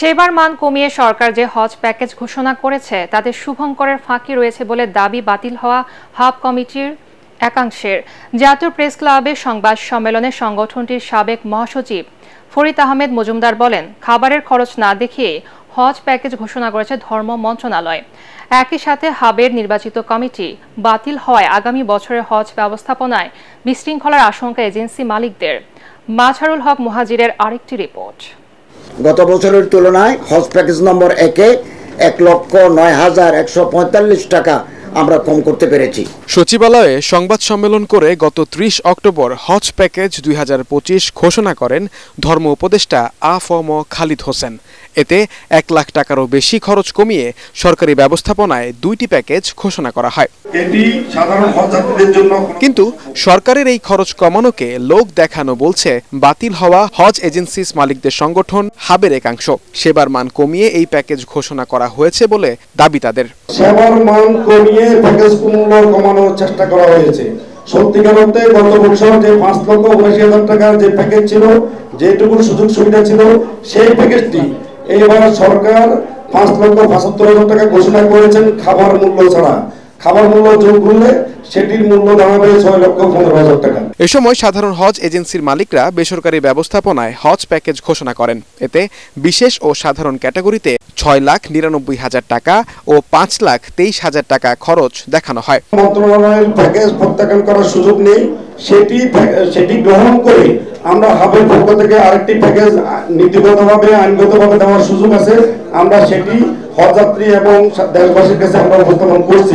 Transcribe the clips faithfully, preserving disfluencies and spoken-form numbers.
সেবার মান কমিয়ে সরকার যে হজ প্যাকেজ ঘোষণা করেছে তাতে শুভঙ্করের ফাঁকি রয়েছে বলে দাবি বাতিল হওয়া হাব কমিটির একাংশের। জাতীয় প্রেস ক্লাবে সংবাদ সম্মেলনে সংগঠনটির সাবেক মহাসচিব ফরিদ আহমেদ মজুমদার বলেন, খাবারের খরচ না দেখিয়ে হজ প্যাকেজ ঘোষণা করেছে ধর্ম মন্ত্রণালয়। একই সাথে হাবের নির্বাচিত কমিটি বাতিল হওয়ায় আগামী বছরের হজ ব্যবস্থাপনায় বিশৃঙ্খলার আশঙ্কা এজেন্সি মালিকদের। মাঝহারুল হক মুহাজিরের আরেকটি রিপোর্ট। গত বছরের তুলনায় হজ প্যাকেজ নম্বর একে এক লক্ষ নয় হাজার একশো পঁয়তাল্লিশ টাকা আমরা কম করতে পেরেছি। সচিবালয়ে সংবাদ সম্মেলন করে গত ত্রিশ অক্টোবর হজ প্যাকেজ দুই হাজার পঁচিশ ঘোষণা করেন ধর্ম উপদেষ্টা আ ফ ম খালিদ হোসেন। এতে এক লাখ টাকারও বেশি খরচ কমিয়ে সরকারি ব্যবস্থাপনায় দুইটি প্যাকেজ ঘোষণা করা হয়। এটি সাধারণ হজযাত্রীদের জন্য। কিন্তু সরকারের এই খরচ কমানোকে লোক দেখানো বলছে বাতিল হওয়া হজ এজেন্সিস মালিকদের সংগঠন হাবের একাংশ। সেবার মান কমিয়ে এই প্যাকেজ ঘোষণা করা হয়েছে বলে দাবি তাদের। সেবার মান কমিয়ে প্যাকেজ মূল্য কমানোর চেষ্টা করা হয়েছে। সত্যিকার অর্থে গত বছর যে পাঁচ লক্ষ উনআশি হাজার টাকার যে প্যাকেজ ছিল, যেটুকু সুযোগ সুবিধা ছিল, সেই প্যাকেজটি এবার সরকার পাঁচ লক্ষ পঁচাত্তর হাজার টাকা ঘোষণা করেছেন খাবার মূল্য ছাড়া। খাবার মূল্য যোগ করলে সেটির মূল্য দাঁড়াবে ছয় লক্ষ পনেরো হাজার টাকা। এ সময় সাধারণ হজ এজেন্সির মালিকরা বেসরকারি ব্যবস্থাপনায় হজ প্যাকেজ ঘোষণা করেন। এতে বিশেষ ও সাধারণ ক্যাটাগরিতে ছয় লাখ নিরানব্বই হাজার টাকা ও পাঁচ লাখ তেইশ হাজার টাকা খরচ দেখানো হয়। মন্ত্রণালয়ের প্যাকেজ প্রত্যাখ্যান করার সুযোগ নেই, সেটি সেটি গ্রহণ করে আমরা হাবের পক্ষ থেকে আরেকটি প্যাকেজ নীতিগতভাবে আইনগতভাবে দেওয়ার সুযোগ আছে। আমরা সেটি হজযাত্রী এবং দেশবাসীর কাছে আমরা উপস্থাপন করছি।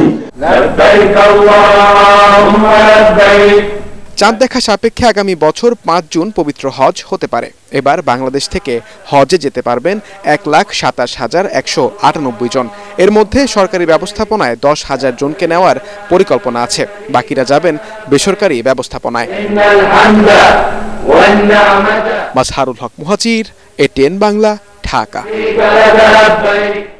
চাঁদ দেখা সাপেক্ষে আগামী বছর পাঁচ জুন পবিত্র হজ হতে পারে। এবার বাংলাদেশ থেকে হজে যেতে পারবেন এক লাখ সাতাশ হাজার একশো আটানব্বই জন। এর মধ্যে সরকারি ব্যবস্থাপনায় দশ হাজার জনকে নেওয়ার পরিকল্পনা আছে। বাকিরা যাবেন বেসরকারি ব্যবস্থাপনায়। মাঝহারুল হক মুহাজির, এটিএন বাংলা, ঢাকা।